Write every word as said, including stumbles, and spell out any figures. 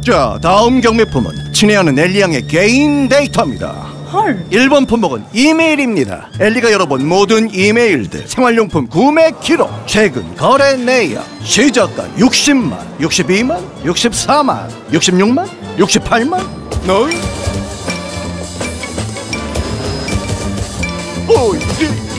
자, 다음 경매품은 친애하는 엘리 양의 개인 데이터입니다. 헐. 일 번 품목은 이메일입니다. 엘리가 열어본 모든 이메일들, 생활용품 구매 기록, 최근 거래 내역, 시작가 육십만, 육십이만, 육십사만, 육십육만, 육십팔만. 너? 오, 이